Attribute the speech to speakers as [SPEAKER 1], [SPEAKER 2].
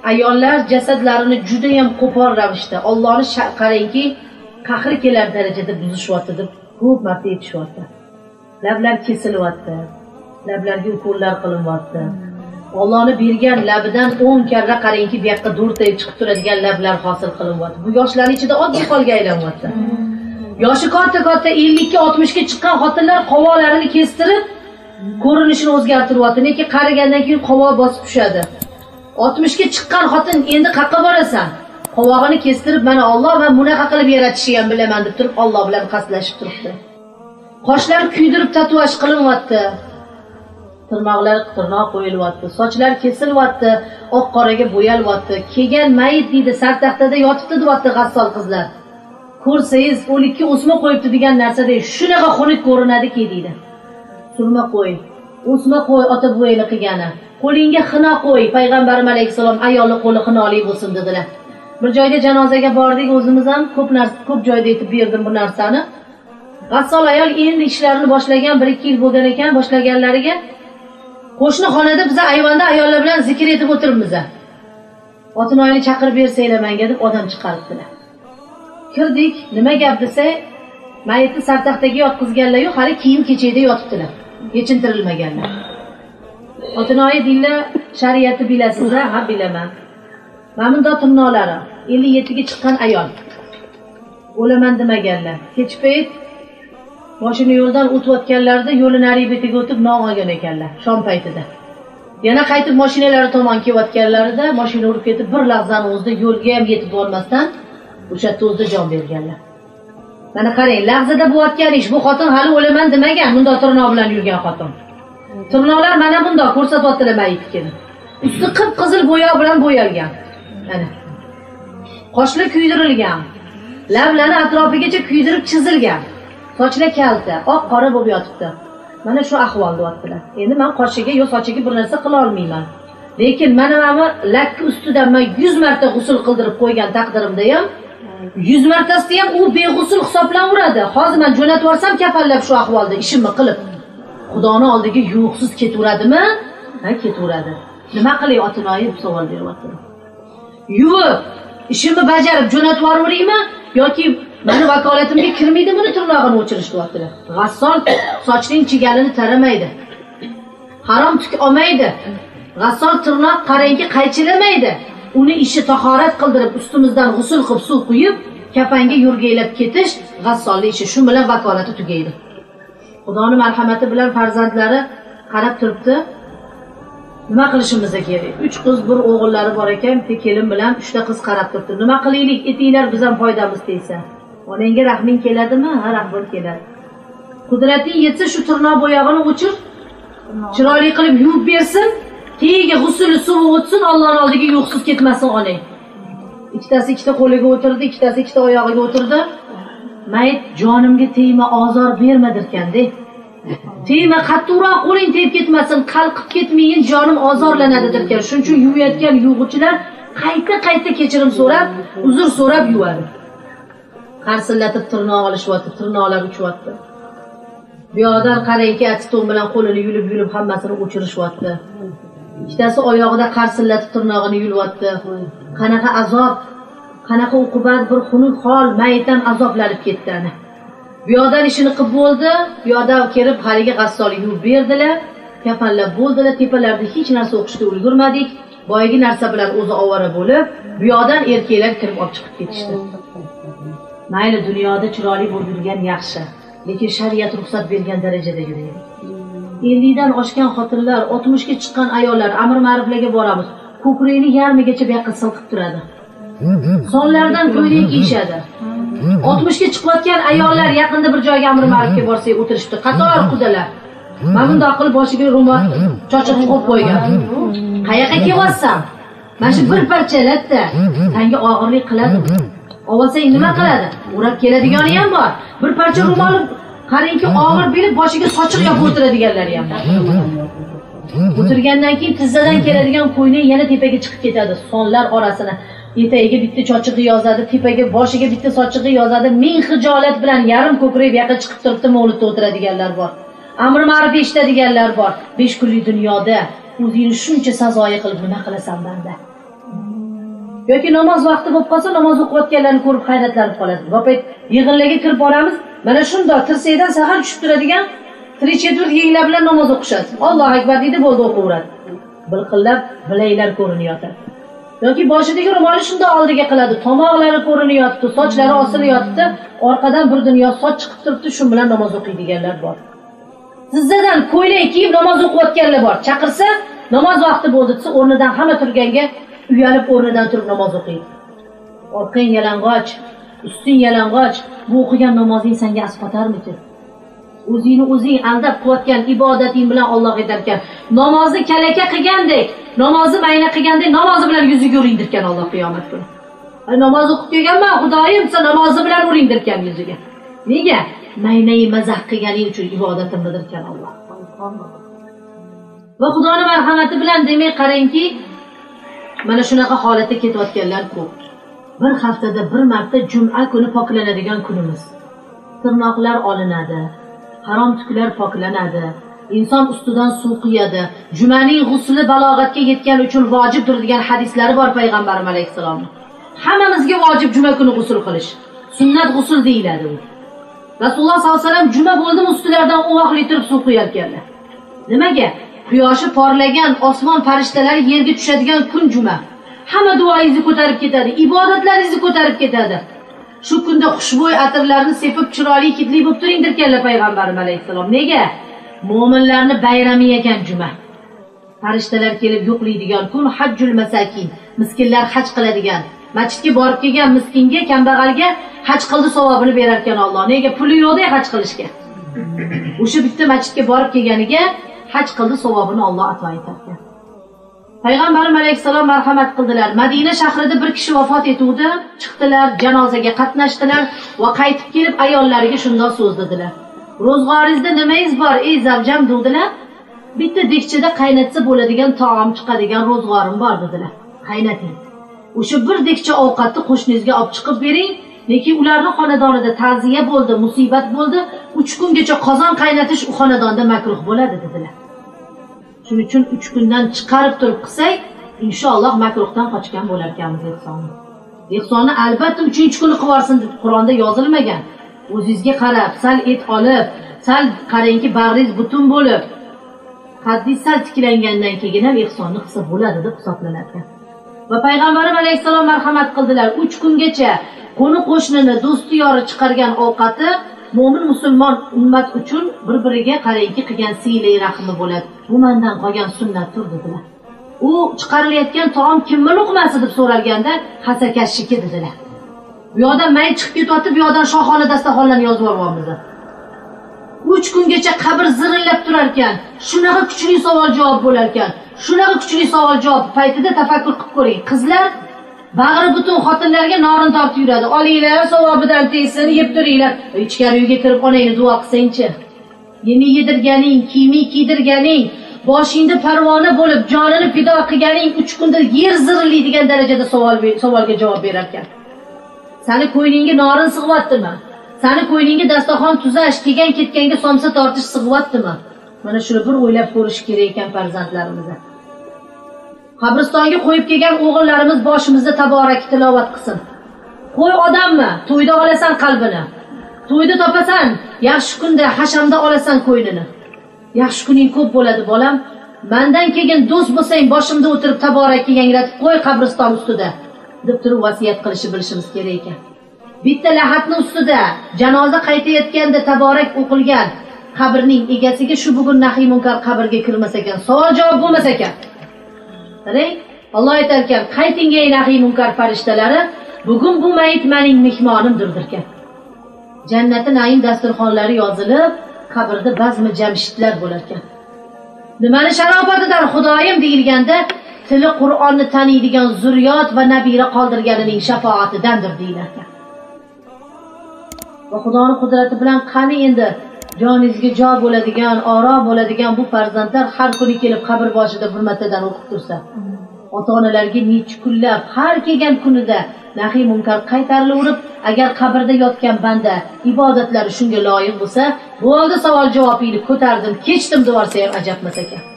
[SPEAKER 1] ayollar jasadlarini juda ham qo'pol ravishda Allohni qarangki, qahri kelar darajada buzishyapti deb ko'p marta aytishyapti. Lablar kesilyapti, lablarga ukollar qilinyapti. Allohni bergan labidan 10 karra qarangki, bu yoqqa do'rtayib chiqib turadigan lablar hosil qilinyapti. Bu yoshlar ichida oddiy holga aylanyapti. Yoshi katta 50 ga 60 ga chiqqan xotinlar qovoqlarini kestirib, ko'rinishini o'zgartiryapti. Lekin qarigandan keyin qovoq bosib tushadi. 60 ga chiqqan xotin endi qayerga borasan? Qovog'ini kestirib, mana Alloh va bunaqa qilib yaratishni ham bilaman deb turib, Alloh bilan qaslashib turibdi. Qoshlar kuydirib tatuaj qilinyapti. Tirnoqlar tirnoq qo'yilyapti, sochlar kesilyapti, oq qoraga bo'yalyapti. Kelgan mayit deydi, sartaxtada yotibdi deyapti g'assol qizlar. Ko'rsangiz, o'likka o'sma qo'yibdi degan narsada shunaqa xunuk ko'rinadiki deydi. Surma qo'y, o'sma qo'y ota buvayli qilgani. Qo'lingga xina qo'y, payg'ambarimiz alayhisalom ayolning qo'li xinoli bo'lsin dedilar. Bir joyga janozaga bordik, o'zimiz ham ko'p joyda aytib berdim bu narsani. G'assol ayol endi ishlarini boshlagan 1-2 yil bo'lgan ekan, boshlaganlariga qo'shni xonada biz ayvonda ayollar bilan zikr etib o'tiribmiz. Otinoyni chaqirib bersanglar menga deb odam chiqaribdilar. Kirdik, nima gap desa, mayitni sartaxtaga yotqizganlar-yu, hali kiyim kechakda yotibdilar. Yechintirilmaganlar. Otinoyi dinlar shariatni bilasizlar? Ha, bilaman. Mana bunda tirnoqlari 57 ga chiqqan ayol. O'laman demaganlar. Kechib payt mashina yo'ldan o'tayotganlarida yo'lning nariga betiga o'tib non olgan ekanlar, shom paytida. Yana qaytib mashinalari tomon kelayotganlarida mashina urib ketib, bir lahzani o'zida yo'lga ham yetib bormasdan o'sha yerda o'zida jon berganlar. Mana qarang, lahzada bo'layotgan ish, bu xotin hali o'laman demagan, bunda tirnoq bilan yurgan xotin. Tirnoqlar mana bunda ko'rsatyaptilar mayitni. Usti qip-qizil bo'yoq bilan bo'yalgan. Mana. Qoshlar kuydirilgan. Lablarni atrofigacha kuydirib chizilgan. Sochlar kalta, oq qora bo'lib yotibdi. Mana shu ahvol deyaptilar. Endi men qoshiga yo sochiga bir narsa qila olmayman. Lekin mana lakka ustidan men 100 marta g'usl qildirib qo'ygan taqdirimda ham 100 martasida ham u beg'usl hisoblanaveradi. Hozir men jo'natib yuborsam kafallab shu ahvolda ishimni qilib, Xudoning oldiga yo'qsiz ketaveradimi? Ha, ketaveradi. Nima qilay Otinoyi deb savol beryapti. Yuvib, ishimni bajarib jo'natib yuboraymi yoki meni vakolatimga kirmaydi buni tirnog'ini o'chirish deyaptilar. G'assol sochning chigalini taramaydi. Harom tuk olmaydi. G'assol tirnoq qarangki qaychilamaydi. Uni ishi tahorat qildirib, ustimizdan g'usl qilib suv quyib, kafanga yurgaylab ketish g'assolning ishi. Shu bilan vakolati tugaydi. Xudoning marhamati bilan farzandlari qarab turibdi. Nima qilishimiz kerak? 3 qiz, 1 o'g'illari bor ekan, bitta kelin bilan 3 ta qiz qarab turibdi. Nima qilaylik? Etinglar biz ham foydamiz tegsa. Onangga rahming keladimi? Ha, rahmat keladi. Qudrating yetsa shu tirnoq bo'yog'ini o'chir, chiroyli qilib yuvib bersin, tagiga g'usli suvi o'tsin, Allohning oldiga yo'qsiz ketmasin onang. Ikkitasi ikkita qo'liga o'tirdi, ikkitasi ikkita oyog'iga o'tirdi. Mayit jonimga tegma, ozor bermadirkan-de. Tegma, qattiqroq qo'ling tegib ketmasin, qalqib ketmayin, jonim ozorlanadidirkan. Shuning uchun yuvayotgan yuvg'uchilar qayta kechirim so'rab, uzr so'rab yuvadi. Qarsillatib tirnoq olishyapti, tirnoqlar uchyapti. Bu yoqdan qarangki, atsiton bilan qo'lini yulib hammasini o'chirishyapti. Ikkitasi oyog'ida qarsillatib tirnog'ini yulyapti. Qanaqa azob, qanaqa uqubat, bir xunuk hol, mayitdan azoblanib ketdi ana. Bu yoqdan ishini qilib bo'ldi, bu yoqdan kelib haliga g'assol yuvib berdilar, kafanlab bo'ldilar, tepalarda hech narsa o'qishga ulgurmadik. Boyagi narsa bilan o'zi ovora bo'lib, bu yoqdan erkaklar kirib olib chiqib ketishdi. Mayli dunyoda chiroyli bo'lib yurgan yaxshi, lekin shariat ruxsat bergan darajada yuraylik. 50 dan oshgan xotinlar, 60 ga chiqqan ayollar, amr ma'ruflarga boramiz. Ko'krakni yarmigacha bu yoqqa silqib turadi. Sonlardan ko'ylak kiyishadi. 60 ga chiqayotgan ayollar yaqinda bir joyga amr ma'rufga borsak o'tirishdi. Qator qudalar. Mana bunday qilib boshiga ro'mol chochiq qo'yib qo'ygan. Qayoqqa kelyapsan? Mana shu bir parcha latta tanga og'irlik qiladi. Olsang nima qiladi? O'rab keladigani ham bor. Bir parcha ro'mol qarangki og'ir berib boshiga sochiq yopib o'tiradiganlar ham bor. O'tirgandan keyin tizzadan keladigan qo'yni yana tepaga chiqib ketadi. Sonlar orasini etagiga bitta chochig'i yozadi, tepaga boshiga bitta sochig'i yozadi. Ming xijolat bilan yarim ko'krak bu yoqqa chiqib turibdi, mo'litda o'tiradiganlar bor. Amr ma'ruf eshitadiganlar bor. 5 kunlik dunyoda o'zingni shuncha sazoyi qilib nima qilasan banda? yoki namoz vaqti bo'lib qolsa, namoz o'qiyotganlarni ko'rib hayratlanib qolasiz. Vaqt yig'inlarga kirib boramiz, mana shundoq tirsakdan sahar tushib turadigan 3/4 yenglar bilan namoz o'qishadi. Allohu akbar deydi, bo'ldi o'qiraveradi. Bilqillab bilaklar ko'rinyapti. Yoki boshidagi ro'moli shundoq oldiga qiladi, tomoqlari ko'rinyapti, sochlari osilyapti, orqadan bir dunyo soch chiqib turibdi, shu bilan namoz o'qiydiganlar bor. Sizdan ko'ylak kiyib namoz o'qiyotganlar bor. Chaqirsa, namoz vaqti bo'ldi desa, o'rnidan hamma turganga uyalib o'rnidan turib namoz o'qiydi. Orqang yalang'och, usting yalang'och, bu o'qigan namozing senga asqotarmidi? O'zingni o'zing aldab qilayotgan ibodating bilan Alloh aytarkan, namozni kalaka qilgandek, namozni mayna qilgandek, namozi bilan yuziga uringdirkan Alloh qiyomat kuni. Namoz o'qib kelganman, Xudoyim, sen namozi bilan uringdirkan yuziga. Nega? Maynai mazah qilganing uchun ibodatimdirkan Alloh. Va Xudoning marhamati bilan demak qarangki, mana shunaqa holatda ketayotganlar ko'p. Bir haftada bir marta juma kuni poklanadigan kunimiz. Tirnoqlar olinadi, harom tuklar poklanadi, inson ustidan suv quyadi. Jumaning g'usli balog'atga yetgan uchun vojibdir degan hadislari bor payg'ambarimiz alayhisalomning. Hammamizga vojib juma kuni g'usl qilish. Sunnat g'usl deyiladi u. Rasululloh sollallohu alayhi vasallam juma bo'ldimi ustilardan uvoqli turib suv quyarkanlar. Nimaga? Quyoshi porlagan, osmon farishtalari yerga tushadigan kun juma. Hamma duoingizni ko'tarib ketadi, ibodatlaringizni ko'tarib ketadi. Shu kunda xushbo'y atirlarni sepib chiroyli kitli bo'lib turingdirkanlar payg'ambarimiz alayhisalom. Nega? Mo'minlarni bayrami ekan juma. Farishtalar kelib yo'qlaydigan kun, hajjul masakin, miskinlar haj qiladigan. Masjidga borib kelgan miskinga, kambag'alga haj qildi savobini berar ekan Alloh. Nega? Puli yo'qda haj qilishga. O'sha bitta masjidga borib kelganiga haj qildi savobini Alloh ato etadi. Payg'ambarimiz alayhisalom marhamat qildilar. Madina shahrida bir kishi vafot etuvdi, chiqdilar, janozaga qatnashdilar va qaytib kelib ayollariga shunday so'z dedilar. Ro'zg'oringizda nimangiz bor, ey zavjam dedilar. Bitta dekchada qaynatsa bo'ladigan taom chiqadigan ro'zg'orim bor dedilar. Qaynating. O'sha bir dekcha ovqatni qo'shningizga olib chiqib bering. Lekin ularning xonadonida ta'ziya bo'ldi, musibat bo'ldi. 3 kungacha qozon qaynatish u xonadonda makruh bo'ladi dedilar. Shuning uchun 3 kundan chiqarib turib qilsak, inshaalloh makruhdan qochgan bo'lar ekanmiz ehsonni. Ehsonni albatta 3-kuni qilib yorsin deb Qur'onda yozilmagan. O'zingizga qarab, sal et olib, sal qarangki bag'ringiz butun bo'lib, qaddingiz sal tiklangandan keyin ham ehsonni qilsa bo'ladi deb hisoblanar ekan. Va payg'ambarimiz alayhisalom marhamat qildilar. 3 kungacha qo'ni qo'shnini, do'sti yori chiqargan ovqati mo'min musulmon ummat uchun bir-biriga qarangki qilgan siyli rahmi bo'ladi. Bu mendan qolgan sunnatdir dedilar. U chiqarilayotgan taom kimning luqmasi deb so'ralganda, hasakashniki dedilar. Bu yoqdan may chiqib ketyapti, bu yoqdan shohona dasturxonlarni yozib yuboramiz. 3 kungacha qabr zirillab turar ekan. Shunaqa kuchli savol javob bo'lar ekan. Shunaqa kuchli savol javob paytida tafakkur qilib ko'ring. Qizlar bag'ri butun xotinlarga norin tortib yuradi. Olinglar, savobidan tegsin, yeb turinglar. Ichkari uyga kirib onangni duo qilsangchi. Yemi yedirganing, kiyimi kiydirganing, boshingda parvona bo'lib, jonini fido qilganing 3 kunda yer zirillaydigan darajada savolga javob berar ekan. Seni ko'yningga norin sig'yaptimi? Seni ko'yningga dasturxon tuzash, kelgan ketganga somsa tortish sig'yaptimi? Mana shuni bir o'ylab ko'rish kerak ekan farzandlarimizga. Qabristonga qo'yib kelgan o'g'illarimiz boshimizda taborak tilovat qilsin. Qo'y odammi? To'yda olasan qalbini. To'yda topasan, yaxshi kunda hashamda olasan ko'ynini. Yaxshi kuning ko'p bo'ladi bolam. Mendan keyin do'st bo'lsang, boshimda o'tirib taborakni yangratib qo'y qabriston ustida deb turib vasiyat qilishni bilishimiz kerak ekan. Bitta lahatning ustida janoza qaytayotganda taborak o'qilgan qabrning egasiga shu bugun nahiy munkar qabrga kirmas ekan, savol javob bo'lmas ekan. Qarang, Alloh aytar ekan, qayting ey nahiy munkar farishtalari, bugun bu mayit mening mehmonimdir ekan. Jannati naim dasturxonlari yozilib, qabrda bazmi jamshidlar bo'lar ekan. Nimani sharofatidan Xudoyim deyilganda, tili Qur'onni taniydigan zurriyot va nabira qoldirganining shafoatidandir deyilar ekan. Va Xudoning qudrati bilan qani endi joningizga jo bo'ladigan, orom bo'ladigan bu farzandlar har kuni kelib qabr boshida bir martadan o'qib tursa, ota-onalarga necha kunlab har kelgan kunida nahiy munkar qaytarilaverib, agar qabrda yotgan banda ibodatlari shunga loyiq bo'lsa, bo'ldi savol javobingni ko'tardim, kechdim deb olsa ham ajabmas ekan.